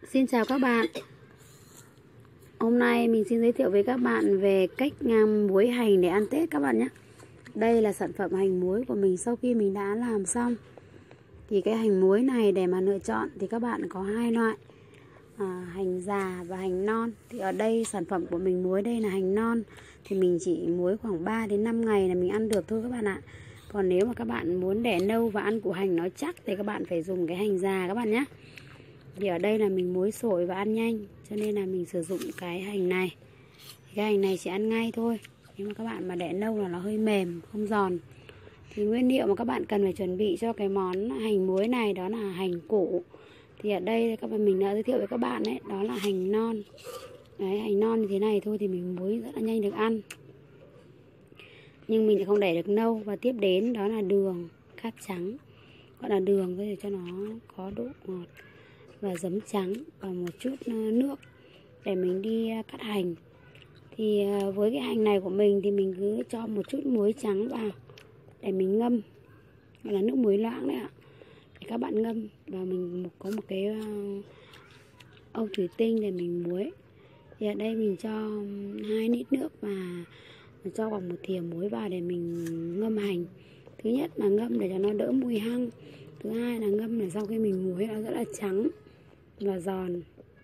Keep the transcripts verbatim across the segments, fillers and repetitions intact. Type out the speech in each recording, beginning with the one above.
Xin chào các bạn. Hôm nay mình xin giới thiệu với các bạn về cách ngâm muối hành để ăn Tết các bạn nhé. Đây là sản phẩm hành muối của mình sau khi mình đã làm xong. Thì cái hành muối này để mà lựa chọn thì các bạn có hai loại, à, hành già và hành non. Thì ở đây sản phẩm của mình muối đây là hành non. Thì mình chỉ muối khoảng ba đến năm ngày là mình ăn được thôi các bạn ạ. Còn nếu mà các bạn muốn để lâu và ăn củ hành nó chắc thì các bạn phải dùng cái hành già các bạn nhé. Thì ở đây là mình muối sổi và ăn nhanh, cho nên là mình sử dụng cái hành này. Cái hành này chỉ ăn ngay thôi. Nhưng mà các bạn mà để lâu là nó hơi mềm, không giòn. Thì nguyên liệu mà các bạn cần phải chuẩn bị cho cái món hành muối này đó là hành củ. Thì ở đây các bạn mình đã giới thiệu với các bạn đấy, đó là hành non. Đấy, hành non như thế này thôi thì mình muối rất là nhanh được ăn. Nhưng mình thì không để được lâu. Và tiếp đến đó là đường, cát trắng, gọi là đường để cho nó có độ ngọt, và giấm trắng và một chút nước để mình đi cắt hành. Thì với cái hành này của mình thì mình cứ cho một chút muối trắng vào để mình ngâm, gọi là nước muối loãng đấy ạ. Để các bạn ngâm, và mình có một cái âu thủy tinh để mình muối. Thì ở đây mình cho hai lít nước và cho khoảng một thìa muối vào để mình ngâm hành. Thứ nhất là ngâm để cho nó đỡ mùi hăng. Thứ hai là ngâm để sau khi mình muối nó rất là trắng và giòn.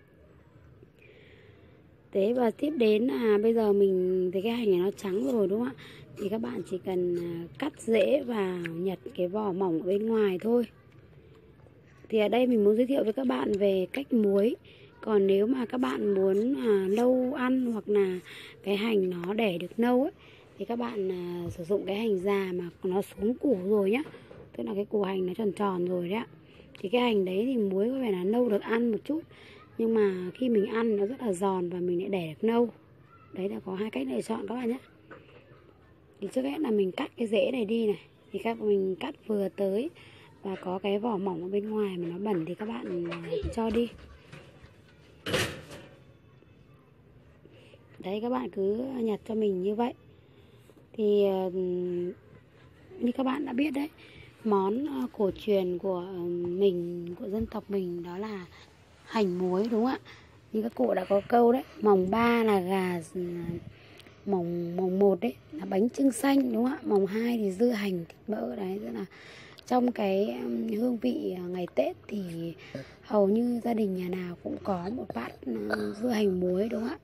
Thế và tiếp đến là bây giờ mình thấy cái hành này nó trắng rồi đúng không ạ? Thì các bạn chỉ cần cắt rễ và nhặt cái vỏ mỏng ở bên ngoài thôi. Thì ở đây mình muốn giới thiệu với các bạn về cách muối. Còn nếu mà các bạn muốn à, lâu ăn hoặc là cái hành nó để được lâu ấy, thì các bạn à, sử dụng cái hành già mà nó xuống củ rồi nhá. Tức là cái củ hành nó tròn tròn rồi đấy ạ. Thì cái hành đấy thì muối có vẻ là lâu được ăn một chút, nhưng mà khi mình ăn nó rất là giòn và mình lại để được lâu. Đấy là có hai cách lựa chọn các bạn nhé. Thì trước hết là mình cắt cái rễ này đi này. Thì các mình cắt vừa tới và có cái vỏ mỏng ở bên ngoài mà nó bẩn thì các bạn cho đi. Đấy, các bạn cứ nhặt cho mình như vậy. Thì như các bạn đã biết đấy, món cổ truyền của mình, của dân tộc mình đó là hành muối đúng không ạ? Như các cụ đã có câu đấy, mồng ba là gà, mồng mồng một đấy là bánh chưng xanh đúng không ạ? Mồng hai thì dưa hành thịt mỡ. Đấy, tức là trong cái hương vị ngày Tết thì hầu như gia đình nhà nào cũng có một bát dưa hành muối đúng không ạ?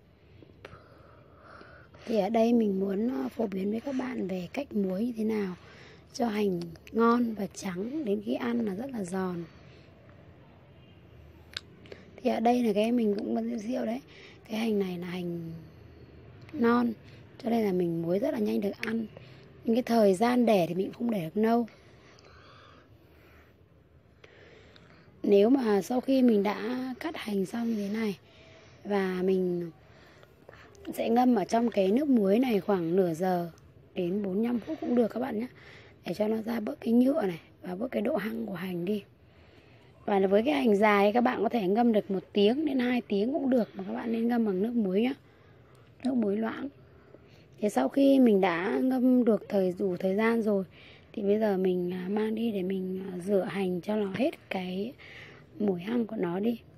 Thì ở đây mình muốn phổ biến với các bạn về cách muối như thế nào cho hành ngon và trắng, đến khi ăn là rất là giòn. Thì ở đây là cái mình cũng vẫn giới thiệu đấy, cái hành này là hành non, cho nên là mình muối rất là nhanh được ăn. Nhưng cái thời gian để thì mình không để được lâu. Nếu mà sau khi mình đã cắt hành xong như thế này và mình sẽ ngâm ở trong cái nước muối này khoảng nửa giờ đến bốn mươi lăm phút cũng được các bạn nhé, để cho nó ra bớt cái nhựa này và bớt cái độ hăng của hành đi. Và với cái hành dài các bạn có thể ngâm được một tiếng đến hai tiếng cũng được, mà các bạn nên ngâm bằng nước muối nhé, nước muối loãng. Thì sau khi mình đã ngâm được thời đủ thời gian rồi thì bây giờ mình mang đi để mình rửa hành cho nó hết cái mùi hăng của nó đi.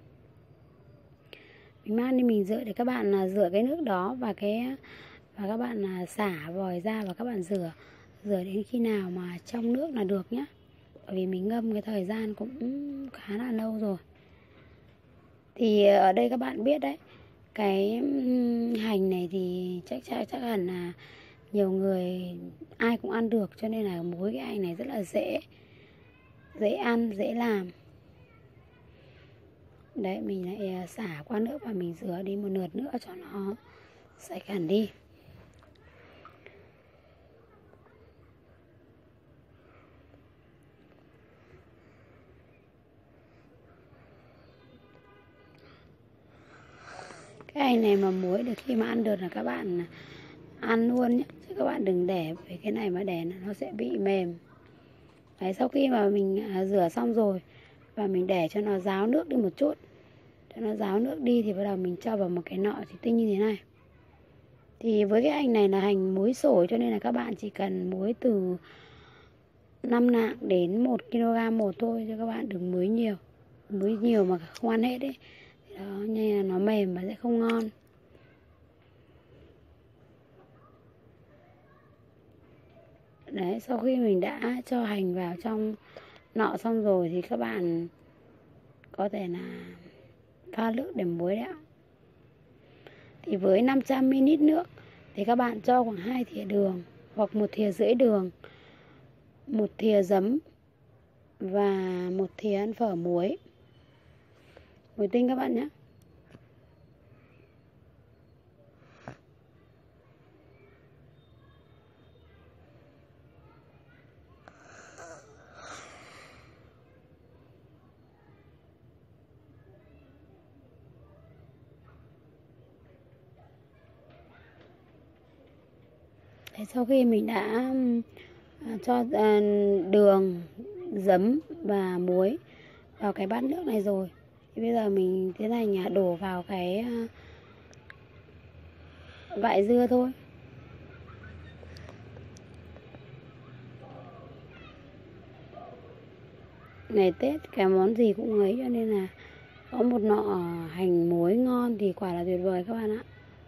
Mình mang đi mình rửa để các bạn rửa cái nước đó và cái và các bạn xả vòi ra và các bạn rửa rửa đến khi nào mà trong nước là được nhé. Bởi vì mình ngâm cái thời gian cũng khá là lâu rồi. Thì ở đây các bạn biết đấy, cái hành này thì chắc chắc chắc hẳn là nhiều người ai cũng ăn được, cho nên là muối cái hành này rất là dễ dễ ăn, dễ làm. Đấy, mình lại xả qua nước và mình rửa đi một lượt nữa cho nó sạch hẳn đi. Cái hành này mà muối được khi mà ăn được là các bạn ăn luôn nhé, chứ các bạn đừng để với cái này mà để nó sẽ bị mềm. Đấy, sau khi mà mình rửa xong rồi và mình để cho nó ráo nước đi một chút, cho nó ráo nước đi thì bắt đầu mình cho vào một cái nọ thủy tinh như thế này. Thì với cái hành này là hành muối sổi, cho nên là các bạn chỉ cần muối từ năm nạng đến một ki lô gam một thôi, cho các bạn đừng muối nhiều. muối nhiều mà không ăn hết ấy. Đó, nên là nó mềm và sẽ không ngon. Đấy, sau khi mình đã cho hành vào trong nọ xong rồi thì các bạn có thể là pha nước để muối đấy ạ. Thì với năm trăm mi li lít nước thì các bạn cho khoảng hai thìa đường hoặc một thìa rưỡi đường, một thìa giấm và một thìa ăn phở muối. Muối tinh các bạn nhé. Đấy, sau khi mình đã cho đường, giấm và muối vào cái bát nước này rồi thì bây giờ mình tiến hành đổ vào cái vại dưa thôi. Ngày Tết cái món gì cũng ấy, cho nên là có một nọ hành muối ngon thì quả là tuyệt vời các bạn ạ.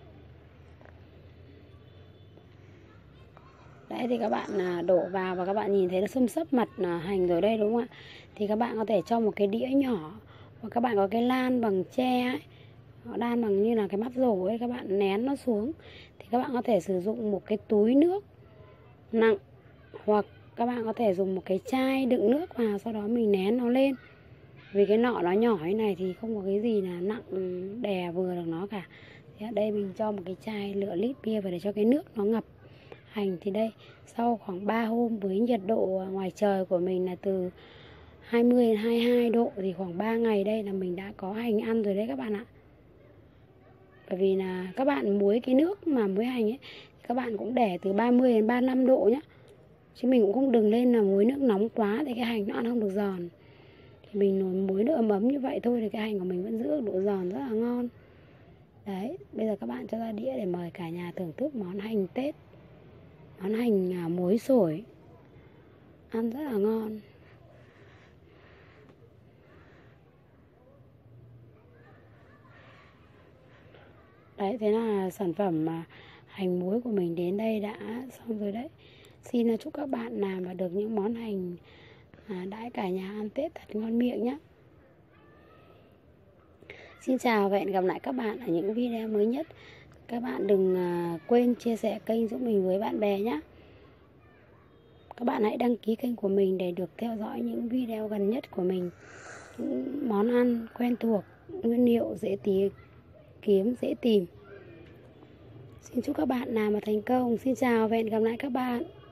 Đấy thì các bạn đổ vào và các bạn nhìn thấy nó xâm xấp mặt hành rồi đây đúng không ạ? Thì các bạn có thể cho một cái đĩa nhỏ, hoặc các bạn có cái lan bằng tre ấy, đan bằng như là cái mắt rổ ấy, các bạn nén nó xuống. Thì các bạn có thể sử dụng một cái túi nước nặng, hoặc các bạn có thể dùng một cái chai đựng nước vào, sau đó mình nén nó lên. Vì cái nọ nó nhỏ như này thì không có cái gì là nặng đè vừa được nó cả. Thì ở đây mình cho một cái chai nửa lít bia vào để cho cái nước nó ngập hành. Thì đây, sau khoảng ba hôm với nhiệt độ ngoài trời của mình là từ hai mươi đến hai mươi hai độ, thì khoảng ba ngày đây là mình đã có hành ăn rồi đấy các bạn ạ. Bởi vì là các bạn muối cái nước mà muối hành ấy, các bạn cũng để từ ba mươi đến ba mươi lăm độ nhé. Chứ mình cũng không đừng lên là muối nước nóng quá thì cái hành nó ăn không được giòn. Thì mình nồi muối nước ấm ấm như vậy thôi thì cái hành của mình vẫn giữ được độ giòn rất là ngon. Đấy, bây giờ các bạn cho ra đĩa để mời cả nhà thưởng thức món hành Tết. Món hành muối sổi ăn rất là ngon. Đấy, thế là sản phẩm mà hành muối của mình đến đây đã xong rồi đấy. Xin chúc các bạn làm và được những món hành à, đãi cả nhà ăn Tết thật ngon miệng nhé. Xin chào và hẹn gặp lại các bạn ở những video mới nhất. Các bạn đừng à, quên chia sẻ kênh giúp mình với bạn bè nhé. Các bạn hãy đăng ký kênh của mình để được theo dõi những video gần nhất của mình. Những món ăn quen thuộc, nguyên liệu dễ tìm, kiếm, dễ tìm. Xin chúc các bạn làm mà thành công. Xin chào và hẹn gặp lại các bạn.